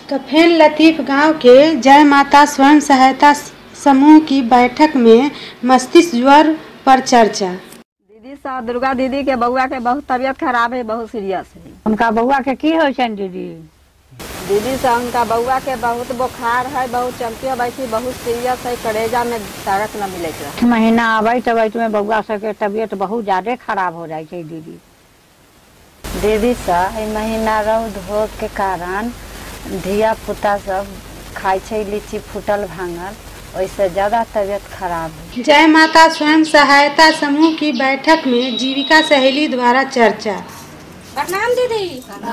कफेन लतीफ गांव के जय माता स्वयं सहायता समूह की बैठक में मस्तिष्क ज्वर पर चर्चा। दीदी सा दुर्गा दीदी के बउआ के बहुत तबियत खराब है, बहुत सीरियस है। उनका बउआ के की हो दीदी? दीदी सा उनका बउआ के बहुत बुखार है, बहुत चमकी बैठी, बहुत सीरियस है, कलेजा में ताकत न मिले। महीना आबैत में बउआ सबके तबियत बहुत ज्यादा खराब हो जाए दीदी। दीदी सा महीना रौद हो के कारण धिया पुता सब खाए लीची फूटल भांगल, वैसे ज्यादा तबियत खराब है। जय माता स्वयं सहायता समूह की बैठक में जीविका सहेली द्वारा चर्चा। प्रणाम दीदी।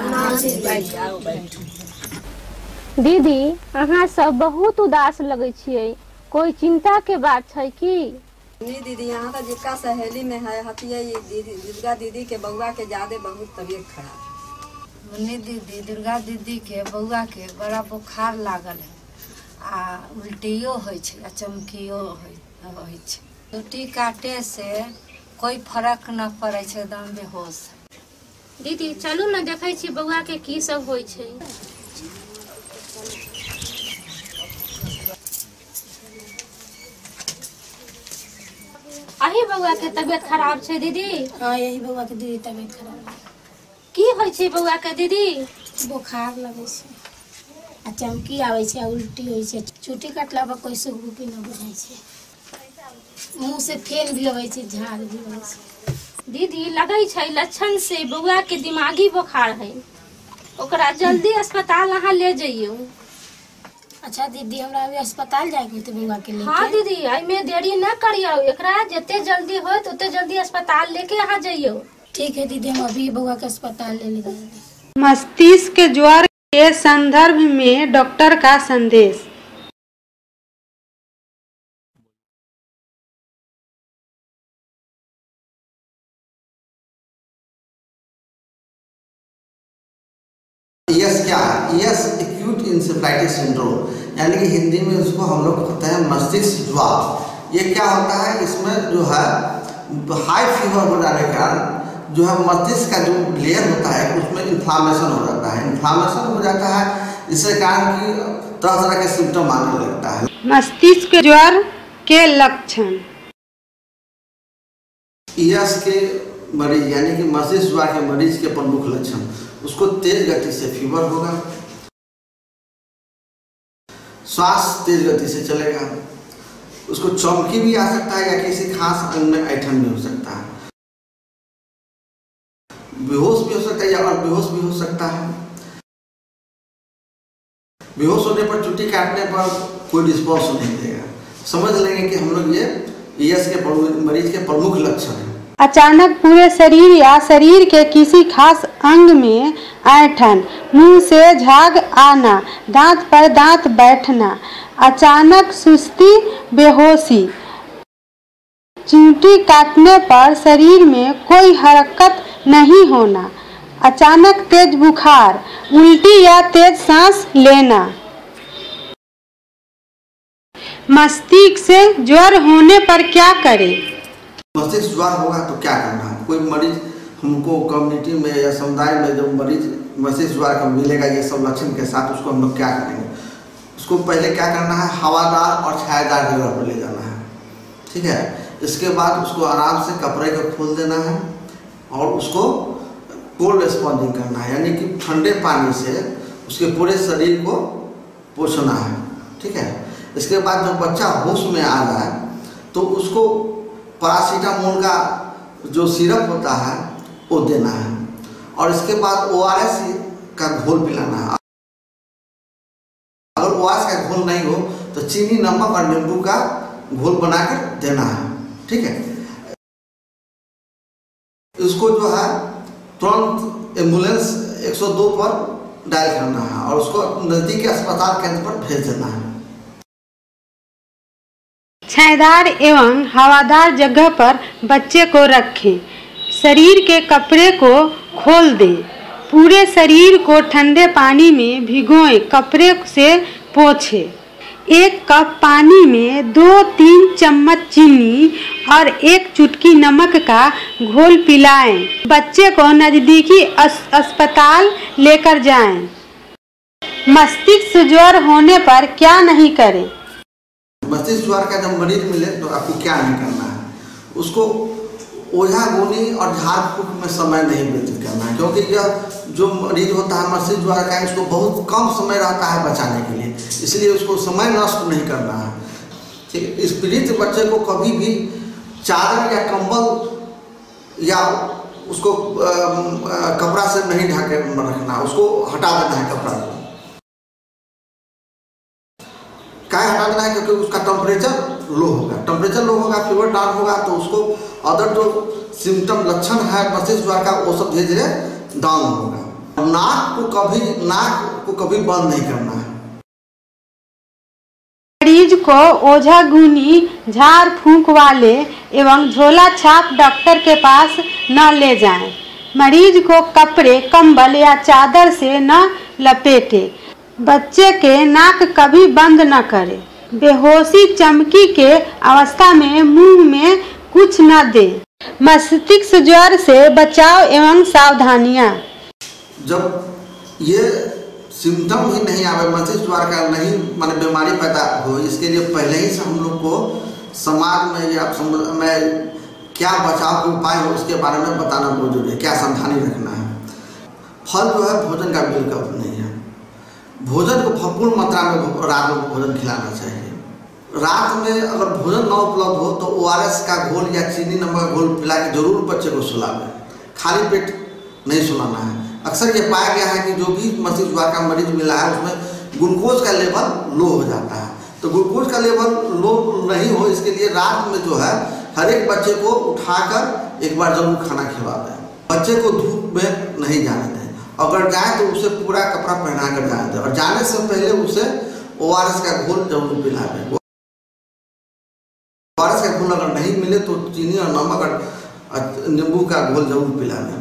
दीदी अहाँ सब बहुत उदास लगे छियै, कोई चिंता के बात है की? नहीं दीदी, यहाँ तो जीविका सहेली में है हतिया दीदी दुर्गा दीदी के बउआ के ज्यादा बहुत तबियत खराब। मुन्नी दीदी दुर्गा दीदी के बउआ के बड़ा बुखार लागल है, आ उल्टियो होइ छै, आ चमकियो होइ छै। चुट्टी काटे से कोई फर्क न पड़े छै, एकदम बेहोश। दीदी चलू न देखे छी बउआ के की सब होइ छै। अही बउआ के तबियत खराब छै दीदी? हाँ, यही बउआ के दीदी तबियत खराब है। की होइ छै बउआ के दीदी? बुखार लगे छै, आ चमकी आवे छै, उल्टी होइ छै, चुट्टी काटला पर कोई सुख भी न बुझाई छै, मुंह से फेन भी आवे छै, झाग भी आवे छै। दीदी लगे छै लक्षण से बउआ के दिमागी बुखार है, ओकरा जल्दी अस्पताल अहाँ ले जाइयो। अच्छा दीदी, हमरा अभी अस्पताल जाए के बउआ के लेके? हाँ दीदी, एमे देरी न करियो, एकरा जते जल्दी हो उते जल्दी अस्पताल लेके अहाँ जाइयो। ठीक है दीदी, हम अभी बउआ के अस्पताल ले जाएंगे। मस्तिष्क ज्वर के संदर्भ में डॉक्टर का संदेश। यस क्या है? यस एक्यूट इंसेफ्लाइटिस सिंड्रोम, यानी कि हिंदी में उसको हम लोग कहते हैं मस्तिष्क ज्वर। ये क्या होता है? इसमें जो है हाई फीवर हो जाने के कारण जो है मस्तिष्क का जो लेयर होता है उसमें इन्फ्लामेशन हो जाता है। इन्फ्लामेशन हो जाता है, इसके कारण की तरह तरह के सिम्टम आने लगता है। मस्तिष्क ज्वर के लक्षण। यस के मरीज यानी कि मस्तिष्क ज्वर के मरीज के प्रमुख लक्षण, उसको तेज गति से फीवर होगा, श्वास तेज गति से चलेगा, उसको चमकी भी आ सकता है या किसी खास अंग में ऐंठन भी हो सकता है, बेहोश भी हो सकता है या और बेहोश भी हो सकता है। बेहोश होने पर चुट्टी काटने पर कोई रिस्पॉन्स नहीं देगा। समझ लेंगे कि हम लोग ये ईएस के मरीज के प्रमुख लक्षण हैं। अचानक पूरे शरीर या शरीर के किसी खास अंग में ऐंठन, मुंह से झाग आना, दांत पर दांत बैठना, अचानक सुस्ती, बेहोशी, चींटी काटने पर शरीर में कोई हरकत नहीं होना, अचानक तेज बुखार, उल्टी या तेज सांस लेना। मस्तिष्क से ज्वर होने पर क्या करें? मस्तिष्क ज्वर होगा तो क्या करना है? कोई मरीज हमको कम्युनिटी में या समुदाय में जो मरीज मस्तिष्क ज्वर का मिलेगा ये सब लक्षण के साथ, उसको हम लोग क्या करेंगे? उसको पहले क्या करना है? हवादार और छायादार जगह पर ले जाना है, ठीक है। इसके बाद उसको आराम से कपड़े को खोल देना है और उसको कोल्ड स्पॉन्जिंग करना है, यानी कि ठंडे पानी से उसके पूरे शरीर को पोंछना है, ठीक है। इसके बाद जब बच्चा होश में आ जाए तो उसको पैरासीटामोल का जो सिरप होता है वो देना है, और इसके बाद ORS का घोल पिलाना है। अगर ORS का घोल नहीं हो तो चीनी, नमक और नींबू का घोल बनाकर देना है, ठीक है। इसको जो है तुरंत एम्बुलेंस 102 पर डायल करना है और उसको नजदीकी अस्पताल केंद्र पर भेज देना है। छायादार एवं हवादार जगह पर बच्चे को रखें, शरीर के कपड़े को खोल दें, पूरे शरीर को ठंडे पानी में भिगोएं, कपड़े से पोंछें। 1 कप पानी में 2-3 चम्मच चीनी और 1 चुटकी नमक का घोल पिलाएं। बच्चे को नजदीकी अस्पताल लेकर जाएं। मस्तिष्क ज्वर होने पर क्या नहीं करें? मस्तिष्क ज्वर का जब मरीज मिले तो आपको क्या नहीं करना है, उसको ओझा गोनी और झाड़ फूक में समय नहीं व्यतीत करना है, क्योंकि यह जो मरीज होता है मस्तिष्क ज्वर का, इसको बहुत कम समय रहता है बचाने के लिए, इसलिए उसको समय नष्ट नहीं करना है। ठीक, इस पीड़ित बच्चे को कभी भी चादर या कंबल या उसको कपड़ा से नहीं ढके रखना, उसको हटा देना है कपड़ा को। क्या हटा देना है? क्योंकि उसका टेम्परेचर लो होगा, टेम्परेचर लो होगा, फीवर डाउन होगा, तो उसको अदर जो सिम्टम लक्षण है मस्तिष्क ज्वर का वो सब धीरे धीरे डाउन होगा। नाक को कभी बंद नहीं करना है। मरीज को ओझा गुनी, झाड़ फूंक वाले एवं झोला छाप डॉक्टर के पास न ले जाएं। मरीज को कपड़े, कंबल या चादर से न लपेटे। बच्चे के नाक कभी बंद न करें। बेहोशी चमकी के अवस्था में मुंह में कुछ न दे। मस्तिष्क ज्वर से बचाव एवं सावधानियां। जब ये सिम्टम ही नहीं आवे, मस्तिष्क ज्वर का नहीं माने बीमारी पैदा हो, इसके लिए पहले ही से हम लोग को समाज में या में क्या बचाव के उपाय हो उसके बारे में बताना बहुत जरूरी है, क्या सावधानी रखना है। फल जो है भोजन का विकल्प नहीं है। भोजन को भरपूर मात्रा में रात में भोजन खिलाना चाहिए। रात में अगर भोजन न उपलब्ध हो तो ORS का घोल या चीनी नमक का घोल पिला के जरूर बच्चे को सुलावें। खाली पेट नहीं सुलाना है। अक्सर ये पाया गया है कि जो भी मस्तिष्क ज्वर का मरीज मिला है उसमें ग्लूकोज का लेवल लो हो जाता है। तो ग्लूकोज का लेवल लो नहीं हो, इसके लिए रात में जो है हर एक बच्चे को उठाकर एक बार जरूर खाना खिला दें। बच्चे को धूप में नहीं जाने दें। अगर जाए तो उसे पूरा कपड़ा पहना कर जाने दें और जाने से पहले उसे ORS का घोल जरूर पिला दें। ORS का घोल अगर नहीं मिले तो चीनी और नमक और नींबू का घोल जरूर पिला दें।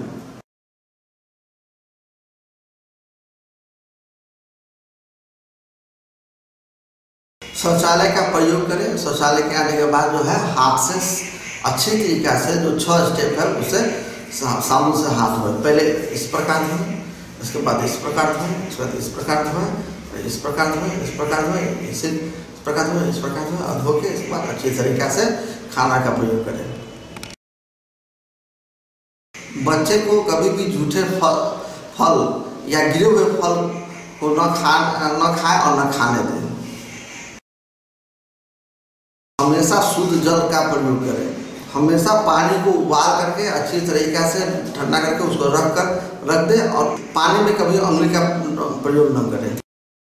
शौचालय का प्रयोग करें। शौचालय के आने के बाद जो है हाथ से अच्छे तरीक़ा से जो 6 स्टेप है उसे साबुन से हाथ धोए। पहले इस प्रकार धोए, इसके बाद इस प्रकार धोए, इसके बाद इस प्रकार धोए, इस प्रकार धोए, इस प्रकार धोए, इस प्रकार धोए, इस प्रकार धोए और धो के इसके बाद अच्छी तरीक़ा से खाना का प्रयोग करें। बच्चे को कभी भी झूठे फल या गिरे हुए फल को न खाए और न खाने दें। हमेशा शुद्ध जल का प्रयोग करें। हमेशा पानी को उबाल करके अच्छी तरीक़ा से ठंडा करके उसको रख दें और पानी में कभी उंगली का प्रयोग न करें।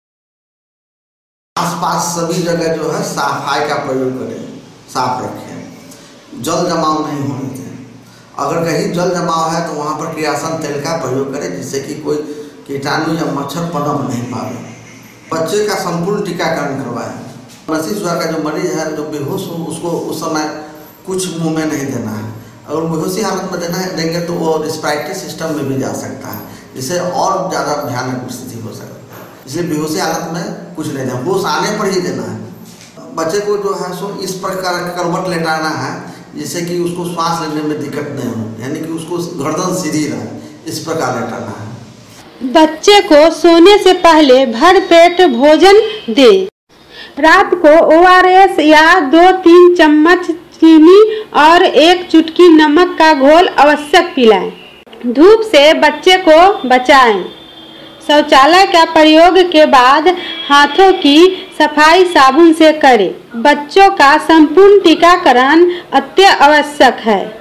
आसपास सभी जगह जो है सफाई का प्रयोग करें, साफ रखें, जल जमाव नहीं होने दें। अगर कहीं जल जमाव है तो वहाँ पर किरासन तेल का प्रयोग करें जिससे कि कोई कीटाणु या मच्छर पनप नहीं पावे। बच्चे का संपूर्ण टीकाकरण करवाएं। मस्तिष्क ज्वर का जो मरीज है जो बेहोश हो उसको उस समय कुछ मुंह में नहीं देना है। अगर बेहोशी हालत में देंगे तो वो रेस्पिरेटरी सिस्टम में भी जा सकता है, जिससे और ज़्यादा भयानक स्थिति हो सकती है। इसलिए बेहोशी हालत में कुछ नहीं देना, होश आने पर ही देना है। बच्चे को जो है सो इस प्रकार करवट लेटाना है जिससे कि उसको सांस लेने में दिक्कत नहीं हो, यानी कि उसको गर्दन सीधी रहे, इस प्रकार लेटाना है। बच्चे को सोने से पहले भरपेट भोजन दे। रात को ORS या 2-3 चम्मच चीनी और 1 चुटकी नमक का घोल आवश्यक पिलाएं। धूप से बच्चे को बचाएं। शौचालय का प्रयोग के बाद हाथों की सफाई साबुन से करें। बच्चों का संपूर्ण टीकाकरण अत्यावश्यक है।